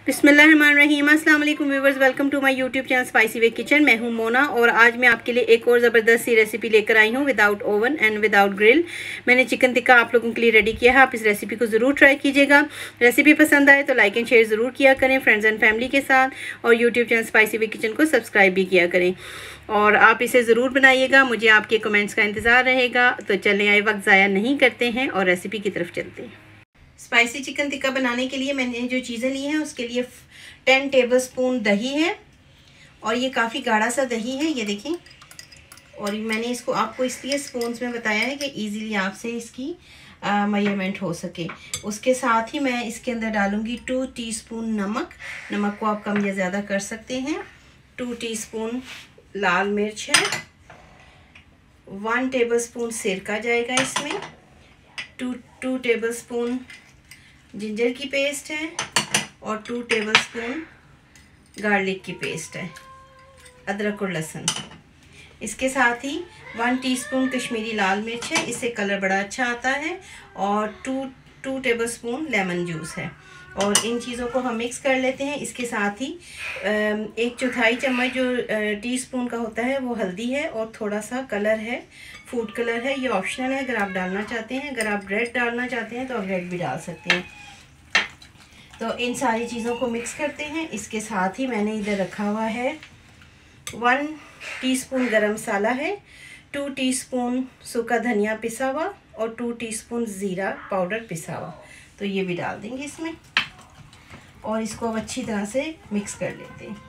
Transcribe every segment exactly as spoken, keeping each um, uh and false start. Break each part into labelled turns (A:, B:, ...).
A: बिस्मिल्लाहिर्रहमानिर्रहीम। अस्सलाम वालेकुम viewers, welcome to my YouTube channel spicy way kitchen. मैं हूं मोना और आज मैं आपके लिए एक और ज़बरदस्त सी रेसिपी लेकर आई हूं without oven and without grill. मैंने चिकन टिक्का आप लोगों के लिए रेडी किया है। आप इस रेसिपी को ज़रूर ट्राई कीजिएगा। रेसिपी पसंद आए तो लाइक एंड शेयर ज़रूर किया करें फ्रेंड्स एंड फैमिली के साथ, और YouTube channel spicy way kitchen को सब्सक्राइब भी किया करें और आप इसे ज़रूर बनाइएगा। मुझे आपके कमेंट्स का इंतज़ार रहेगा। तो चलें, आए वक्त ज़ाया नहीं करते हैं और रेसिपी की तरफ चलते हैं। स्पाइसी चिकन टिक्का बनाने के लिए मैंने जो चीज़ें ली हैं उसके लिए टेन टेबलस्पून दही है, और ये काफ़ी गाढ़ा सा दही है, ये देखें। और मैंने इसको आपको इसलिए स्पून्स में बताया है कि इजीली आपसे इसकी मेजरमेंट हो सके। उसके साथ ही मैं इसके अंदर डालूंगी टू टीस्पून नमक। नमक को आप कम या ज़्यादा कर सकते हैं। टू टीस्पून लाल मिर्च है, वन टेबलस्पून सिरका जाएगा इसमें, टू टू टेबलस्पून जिंजर की पेस्ट है और टू टेबलस्पून गार्लिक की पेस्ट है, अदरक और लहसुन। इसके साथ ही वन टीस्पून कश्मीरी लाल मिर्च है, इससे कलर बड़ा अच्छा आता है, और two two tablespoon lemon juice है। और इन चीज़ों को हम मिक्स कर लेते हैं। इसके साथ ही एक चौथाई चम्मच जो टीस्पून का होता है वो हल्दी है, और थोड़ा सा कलर है, फूड कलर है, ये ऑप्शनल है अगर आप डालना चाहते हैं। अगर आप रेड डालना चाहते हैं तो आप रेड भी डाल सकते हैं। तो इन सारी चीज़ों को मिक्स करते हैं। इसके साथ ही मैंने इधर रखा हुआ है वन टीस्पून गरम मसाला है, टू टीस्पून सूखा धनिया पिसा हुआ और टू टीस्पून ज़ीरा पाउडर पिसा हुआ। तो ये भी डाल देंगे इसमें, और इसको अब अच्छी तरह से मिक्स कर लेते हैं।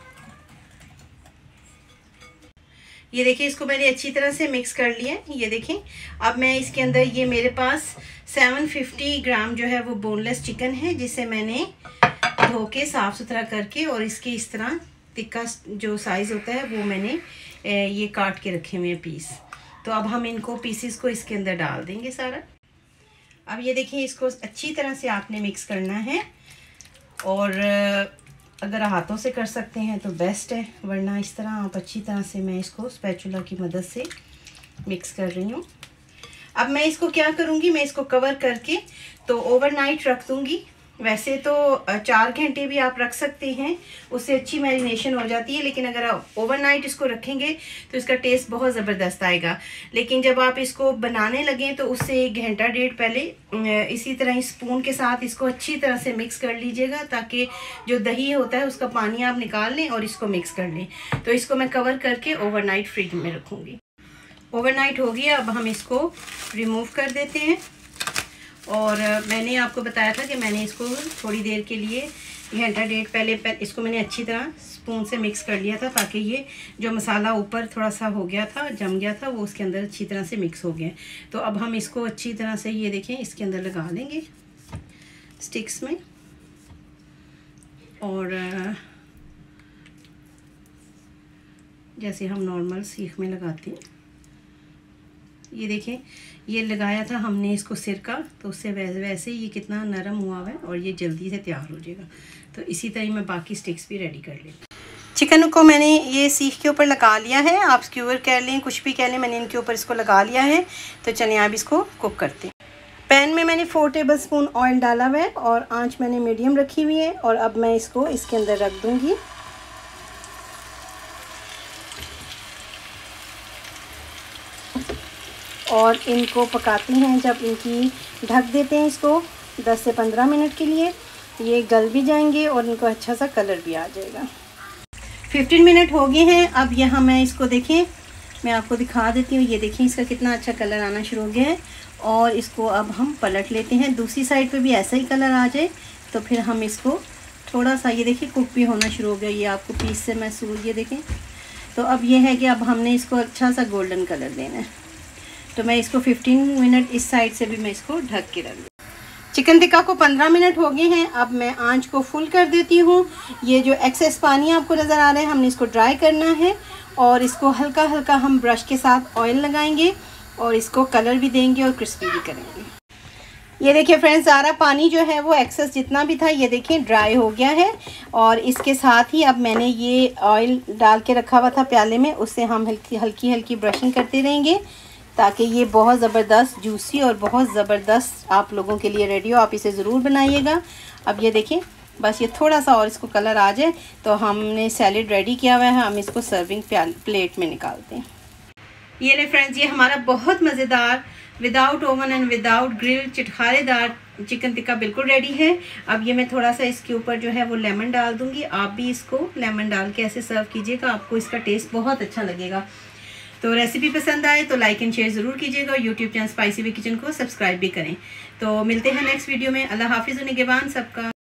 A: ये देखिए, इसको मैंने अच्छी तरह से मिक्स कर लिया है। ये देखें, अब मैं इसके अंदर, ये मेरे पास सेवन फिफ्टी ग्राम जो है वो बोनलेस चिकन है, जिसे मैंने धो के साफ़ सुथरा करके और इसके इस तरह टिक्का जो साइज़ होता है वो मैंने ये काट के रखे हुए हैं पीस। तो अब हम इनको पीसेस को इसके अंदर डाल देंगे सारा। अब ये देखिए, इसको अच्छी तरह से आपने मिक्स करना है, और अगर हाथों से कर सकते हैं तो बेस्ट है, वरना इस तरह आप अच्छी तरह से, मैं इसको स्पैचुला की मदद से मिक्स कर रही हूँ। अब मैं इसको क्या करूँगी, मैं इसको कवर करके तो ओवरनाइट रख दूँगी। वैसे तो चार घंटे भी आप रख सकते हैं, उससे अच्छी मैरिनेशन हो जाती है, लेकिन अगर आप ओवरनाइट इसको रखेंगे तो इसका टेस्ट बहुत ज़बरदस्त आएगा। लेकिन जब आप इसको बनाने लगें तो उससे एक घंटा डेढ़ पहले इसी तरह स्पून के साथ इसको अच्छी तरह से मिक्स कर लीजिएगा, ताकि जो दही होता है उसका पानी आप निकाल लें और इसको मिक्स कर लें। तो इसको मैं कवर करके ओवरनाइट फ्रिज में रखूँगी। ओवरनाइट हो गया, अब हम इसको रिमूव कर देते हैं। और मैंने आपको बताया था कि मैंने इसको थोड़ी देर के लिए घंटा डेढ़ पहले इसको मैंने अच्छी तरह स्पून से मिक्स कर लिया था, ताकि ये जो मसाला ऊपर थोड़ा सा हो गया था, जम गया था, वो उसके अंदर अच्छी तरह से मिक्स हो गया। तो अब हम इसको अच्छी तरह से, ये देखें, इसके अंदर लगा लेंगे स्टिक्स में, और जैसे हम नॉर्मल सीख में लगाते हैं। ये देखें, ये लगाया था हमने इसको सिरका, तो उससे वैसे वैसे ये कितना नरम हुआ है और ये जल्दी से तैयार हो जाएगा। तो इसी तरह मैं बाकी स्टिक्स भी रेडी कर लेती हूँ। चिकन को मैंने ये सीख के ऊपर लगा लिया है, आप स्क्यूअर कह लें, कुछ भी कह लें, मैंने इनके ऊपर इसको लगा लिया है। तो चलिए आप इसको कुक करते हैं। पैन में मैंने फोर टेबल स्पून ऑयल डाला हुआ है, और आँच मैंने मीडियम रखी हुई है, और अब मैं इसको इसके अंदर रख दूँगी। और इनको पकाते हैं, जब इनकी ढक देते हैं इसको दस से पंद्रह मिनट के लिए, ये गल भी जाएंगे और इनको अच्छा सा कलर भी आ जाएगा। पंद्रह मिनट हो गए हैं। अब यहाँ मैं इसको, देखें, मैं आपको दिखा देती हूँ। ये देखें, इसका कितना अच्छा कलर आना शुरू हो गया है, और इसको अब हम पलट लेते हैं। दूसरी साइड पे भी ऐसा ही कलर आ जाए तो फिर हम इसको थोड़ा सा, ये देखिए, कुक भी होना शुरू हो गया। ये आपको पीस से महसूस, ये देखें। तो अब ये है कि अब हमने इसको अच्छा सा गोल्डन कलर देना है। तो मैं इसको पंद्रह मिनट इस साइड से भी मैं इसको ढक के रख दूँ। चिकन टिक्का को पंद्रह मिनट हो गए हैं। अब मैं आंच को फुल कर देती हूँ। ये जो एक्सेस पानी आपको नज़र आ रहा है, हमने इसको ड्राई करना है, और इसको हल्का हल्का हम ब्रश के साथ ऑयल लगाएंगे और इसको कलर भी देंगे और क्रिस्पी भी करेंगे। ये देखिए फ्रेंड्स, सारा पानी जो है वो एक्सेस जितना भी था, ये देखें, ड्राई हो गया है। और इसके साथ ही अब मैंने ये ऑयल डाल के रखा हुआ था प्याले में, उससे हम हल्की हल्की हल्की ब्रशिंग करते रहेंगे, ताकि ये बहुत ज़बरदस्त जूसी और बहुत ज़बरदस्त आप लोगों के लिए रेडी हो। आप इसे ज़रूर बनाइएगा। अब ये देखें, बस ये थोड़ा सा और इसको कलर आ जाए तो हमने सैलेड रेडी किया हुआ है। हम इसको सर्विंग प्लेट में निकालते हैं। ये ले फ्रेंड्स, ये हमारा बहुत मज़ेदार without oven and without grill चिटखारेदार चिकन टिक्का बिल्कुल रेडी है। अब ये मैं थोड़ा सा इसके ऊपर जो है वो लेमन डाल दूंगी। आप भी इसको लेमन डाल के ऐसे सर्व कीजिएगा, आपको इसका टेस्ट बहुत अच्छा लगेगा। तो रेसिपी पसंद आए तो लाइक एंड शेयर ज़रूर कीजिएगा और YouTube channel spicy way kitchen को सब्सक्राइब भी करें। तो मिलते हैं नेक्स्ट वीडियो में। अल्लाह हाफिज़, निगहबान सबका।